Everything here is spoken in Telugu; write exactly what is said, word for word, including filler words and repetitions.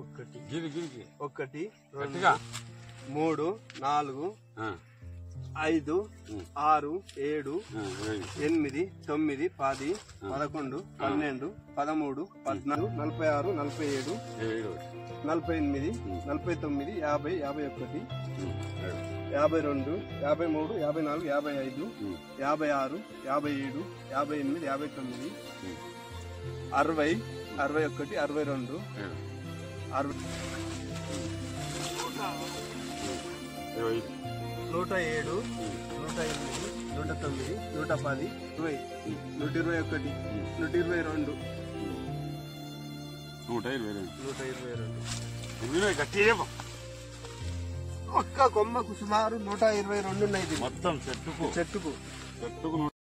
ఒకటి గిరి గిరికి ఒకటి గట్టిగా మూడు నాలుగు ఐదు ఆరు ఏడు ఎనిమిది తొమ్మిది పది పదకొండు పన్నెండు పదమూడు పద్నాలుగు నలభై ఆరు నలభై ఏడు నలభై ఎనిమిది నలభై తొమ్మిది యాభై యాభై ఒకటి యాభై రెండు యాభై మూడు యాభై నాలుగు యాభై ఐదు యాభై ఆరు యాభై ఏడు యాభై ఎనిమిది యాభై తొమ్మిది అరవై అరవై ఒకటి అరవై రెండు అరవై నూట ఏడు నూట ఎనిమిది నూట తొమ్మిది నూట పది ఇరవై నూట ఇరవై ఒకటి నూట ఇరవై రెండు నూట ఇరవై రెండు నూట ఇరవై రెండు ఇరవై గట్టిగా ఒక్క కొమ్మకు సుమారు నూట ఇరవై రెండు ఉన్నాయి మొత్తం చెట్టుకు చెట్టుకు చెట్టుకు